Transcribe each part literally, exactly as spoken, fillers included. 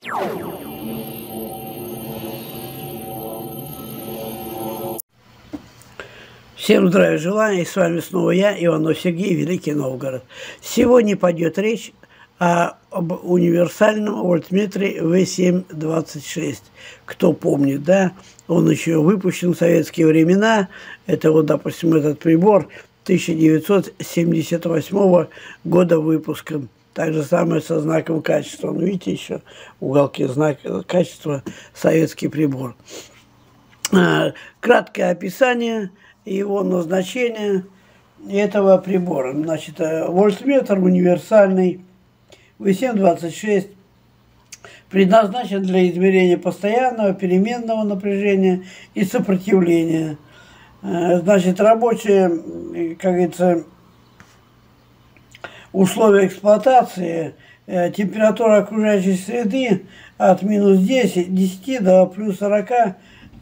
Всем здравия желаю, и с вами снова я, Иванов Сергей, Великий Новгород. Сегодня пойдет речь о, об универсальном вольтметре вэ семь двадцать шесть. Кто помнит, да, он еще выпущен в советские времена. Это вот, допустим, этот прибор тысяча девятьсот семьдесят восьмого года выпуска. Так же самое со знаком качества. Ну, видите, еще в уголке знак качества советский прибор. Краткое описание его назначения этого прибора. Значит, вольтметр универсальный вэ семь двадцать шесть предназначен для измерения постоянного переменного напряжения и сопротивления. Значит, рабочие, как говорится, условия эксплуатации, температура окружающей среды от минус десяти до плюс сорока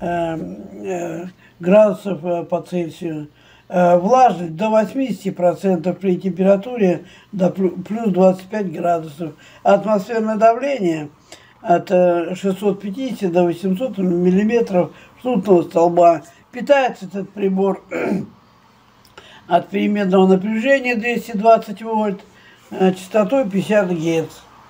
градусов по Цельсию. Влажность до восьмидесяти процентов при температуре до плюс двадцати пяти градусов. Атмосферное давление от шестисот пятидесяти до восьмисот миллиметров ртутного столба. Питается этот прибор от переменного напряжения двести двадцать вольт, частотой пятьдесят герц.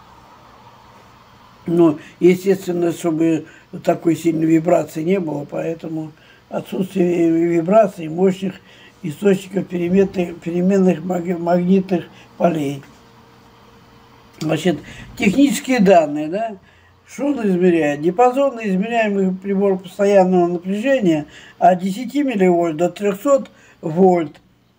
Ну, естественно, чтобы такой сильной вибрации не было, поэтому отсутствие вибраций мощных источников переменных, переменных магнитных полей. Значит, технические данные, да, что он измеряет? Диапазон измеряемый прибор постоянного напряжения от десяти милливольт до трёхсот вольт.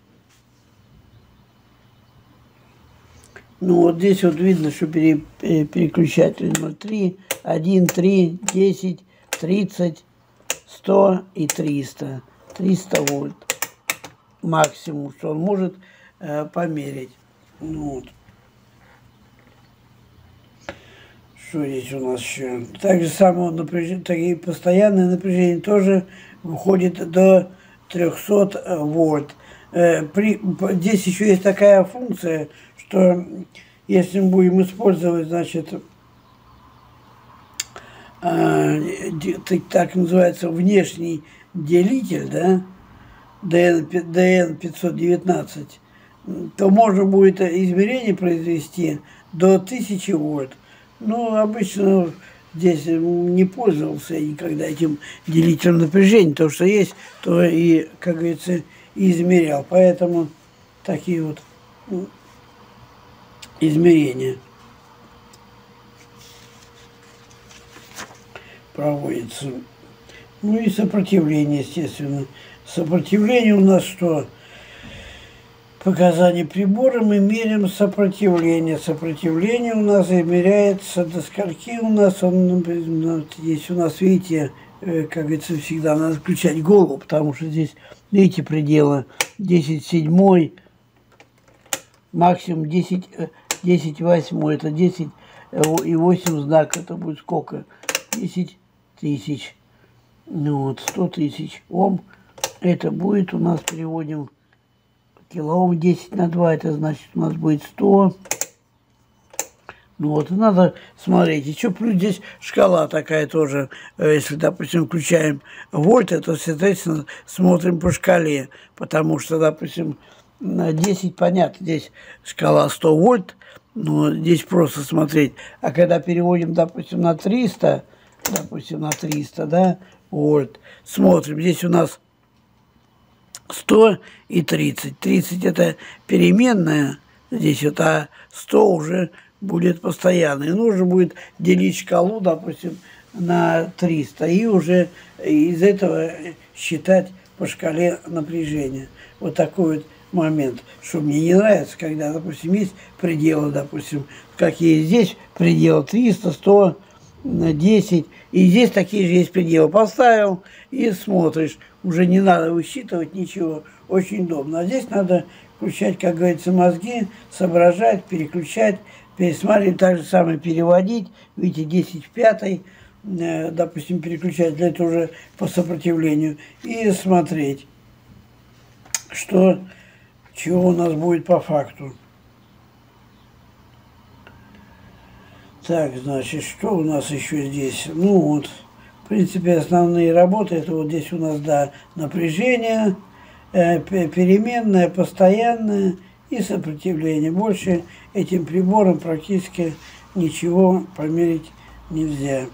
Ну вот здесь вот видно, что пере, переключатель ноль три, один, три, десять, тридцать, сто и триста. триста вольт максимум, что он может э, померить. Ну, вот. Что здесь у нас еще? Также само напряжение, такие постоянное напряжение тоже выходит до трёхсот вольт. Э, при, здесь еще есть такая функция, что если мы будем использовать, значит, э, так называется внешний делитель, да, дэ эн пятьсот девятнадцать, то можно будет измерение произвести до тысячи вольт. Ну, обычно здесь не пользовался я никогда этим делителем напряжения. То, что есть, то и, как говорится, и измерял. Поэтому такие вот измерения проводятся. Ну и сопротивление, естественно. Сопротивление у нас что? Показания прибора мы меряем сопротивление. Сопротивление у нас измеряется до скольки у нас. Он, здесь у нас, видите, как говорится, всегда надо включать голову, потому что здесь, видите, пределы десять седьмой, максимум десять, десять восьмой. Это десять и восемь знак. Это будет сколько? десять тысяч. Ну вот, сто тысяч Ом. Это будет у нас, переводим килоом, десять на два, это значит у нас будет сто. Ну вот, надо смотреть. Еще плюс здесь шкала такая тоже. Если, допустим, включаем вольты, то, соответственно, смотрим по шкале. Потому что, допустим, на десять, понятно, здесь шкала сто вольт, но здесь просто смотреть. А когда переводим, допустим, на триста, допустим, на триста, да, вольт, смотрим. Здесь у нас сто и тридцать. тридцать это переменная здесь, вот, а сто уже будет постоянный. И нужно будет делить шкалу, допустим, на триста и уже из этого считать по шкале напряжения. Вот такой вот момент, что мне не нравится, когда, допустим, есть пределы, допустим, какие здесь пределы триста, сто, десять, и здесь такие же есть пределы. Поставил и смотришь, уже не надо высчитывать ничего, очень удобно. А здесь надо включать, как говорится, мозги, соображать, переключать, пересматривать, так же самое переводить. Видите, десять в пятой, э, допустим, переключать, для этого уже по сопротивлению, и смотреть, что, чего у нас будет по факту. Так, значит, что у нас еще здесь? Ну вот, в принципе, основные работы, это вот здесь у нас, да, напряжение, э, переменное, постоянное и сопротивление. Больше этим прибором практически ничего померить нельзя.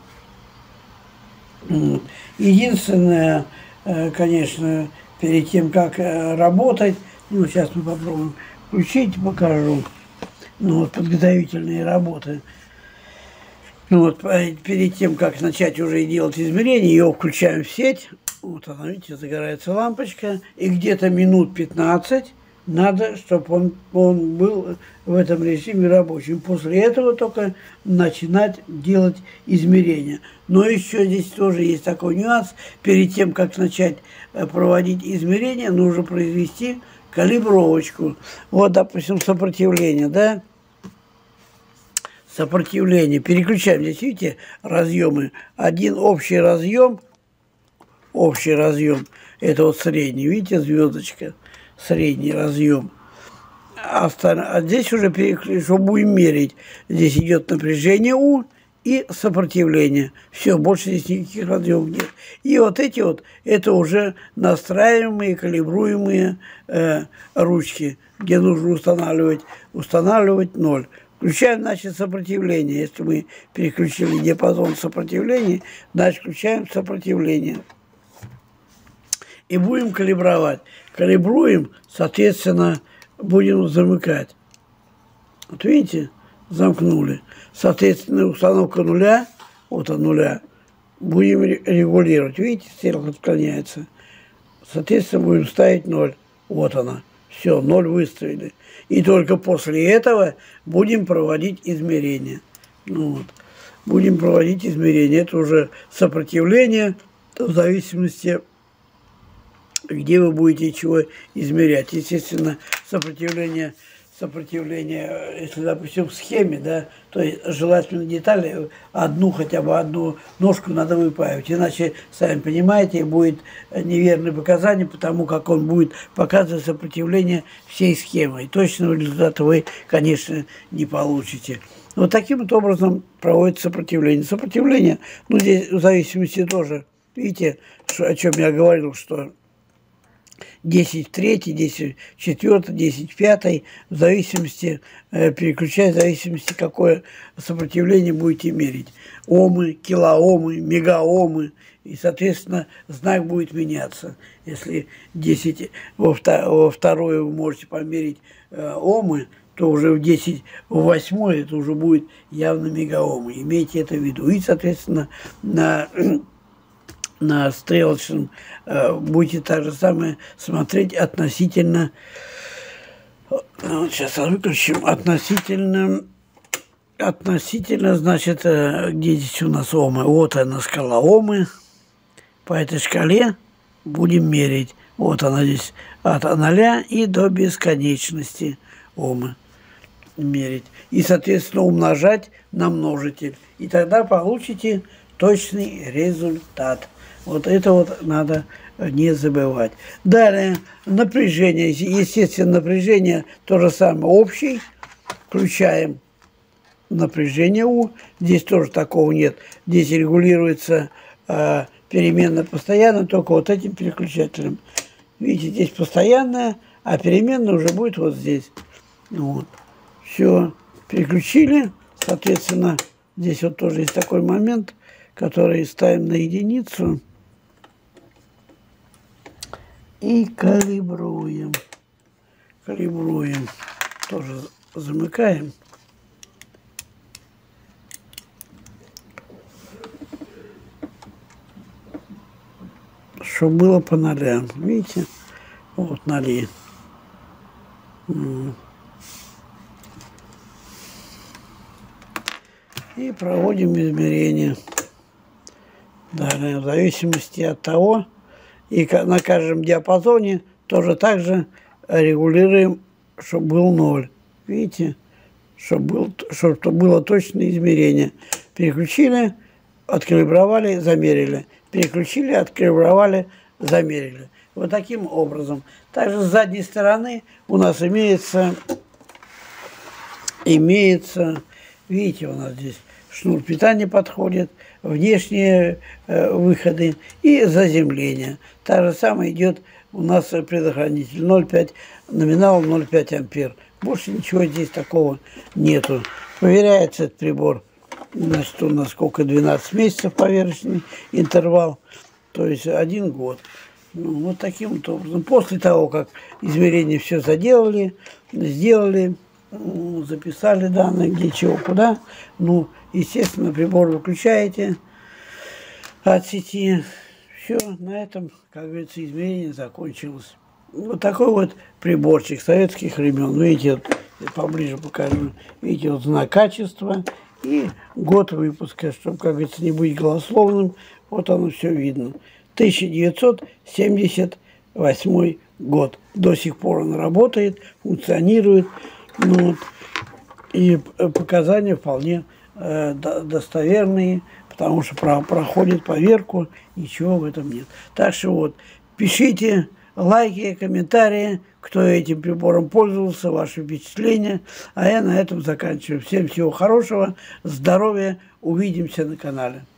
Единственное, э, конечно, перед тем, как э, работать, ну, сейчас мы попробуем включить, покажу, ну, вот, подготовительные работы. Ну вот, перед тем, как начать уже делать измерения, ее включаем в сеть. Вот она, видите, загорается лампочка. И где-то минут пятнадцать надо, чтобы он, он был в этом режиме рабочим. После этого только начинать делать измерения. Но еще здесь тоже есть такой нюанс. Перед тем, как начать проводить измерения, нужно произвести калибровочку. Вот, допустим, сопротивление, да? Сопротивление. Переключаем. Здесь, видите, разъемы. Один общий разъем. Общий разъем. Это вот средний. Видите, звездочка. Средний разъем. А, а здесь уже переключаем, что будем мерить. Здесь идет напряжение У и сопротивление. Все, больше здесь никаких разъемов нет. И вот эти вот, это уже настраиваемые, калибруемые э, ручки, где нужно устанавливать, устанавливать ноль. Включаем, значит, сопротивление. Если мы переключили диапазон сопротивления, значит, включаем сопротивление. И будем калибровать. Калибруем, соответственно, будем замыкать. Вот видите, замкнули. Соответственно, установка нуля, вот от нуля, будем регулировать. Видите, стрелка отклоняется. Соответственно, будем ставить ноль. Вот она. Все, ноль выставили. И только после этого будем проводить измерения. Ну, вот. Будем проводить измерения. Это уже сопротивление, в зависимости, где вы будете чего измерять. Естественно, сопротивление, сопротивление, если, допустим, в схеме, да, то есть желательно детали, одну, хотя бы одну ножку надо выпаивать. Иначе, сами понимаете, будет неверное показание, потому как он будет показывать сопротивление всей схемы. И точного результата вы, конечно, не получите. Вот таким вот образом проводится сопротивление. Сопротивление, ну, здесь в зависимости тоже, видите, что, о чем я говорил, что десять в третьей, десять в четвертой, десять в пятой, в зависимости, э, переключать в зависимости, какое сопротивление будете мерить. Омы, килоомы, мегаомы, и, соответственно, знак будет меняться. Если десять во, втор во второе вы можете померить э, омы, то уже в десять в восьмой это уже будет явно мегаомы. Имейте это в виду. И, соответственно, на... на стрелочном э, будете так же самое смотреть относительно, вот сейчас выключим, относительно, относительно, значит, э, где здесь у нас омы, вот она шкала омы, по этой шкале будем мерить, вот она здесь от нуля и до бесконечности омы мерить, и, соответственно, умножать на множитель, и тогда получите точный результат. Вот это вот надо не забывать. Далее, напряжение. Естественно, напряжение то же самое, общий. Включаем напряжение У. Здесь тоже такого нет. Здесь регулируется э, переменная постоянно, только вот этим переключателем. Видите, здесь постоянная, а переменная уже будет вот здесь. Вот. Все, переключили. Соответственно, здесь вот тоже есть такой момент, который ставим на единицу. И калибруем. Калибруем. Тоже замыкаем. Чтобы было по нолям. Видите? Вот ноли. И проводим измерения. Далее, в зависимости от того, и на каждом диапазоне тоже так же регулируем, чтобы был ноль. Видите? Чтобы, был, чтобы было точное измерение. Переключили, откалибровали, замерили. Переключили, откалибровали, замерили. Вот таким образом. Также с задней стороны у нас имеется, имеется, видите, у нас здесь шнур питания подходит, внешние э, выходы и заземление. Та же самая идет у нас предохранитель ноль целых пять, номинал ноль целых пять ампер. Больше ничего здесь такого нету. Проверяется этот прибор, значит, у нас сколько, двенадцать месяцев поверхностный интервал, то есть один год. Ну, вот таким вот образом. После того, как измерения все заделали, сделали, записали данные, где чего, куда, ну, естественно, прибор выключаете от сети. Все, на этом, как говорится, измерение закончилось. Вот такой вот приборчик советских времен. Видите, вот, поближе покажу. Видите, вот знак качества и год выпуска, чтобы, как говорится, не быть голословным. Вот оно все видно. тысяча девятьсот семьдесят восьмой год. До сих пор он работает, функционирует. Ну, вот, и показания вполне э, достоверные, потому что про, проходит поверку, ничего в этом нет. Так что вот, пишите лайки, комментарии, кто этим прибором пользовался, ваши впечатления. А я на этом заканчиваю. Всем всего хорошего, здоровья, увидимся на канале.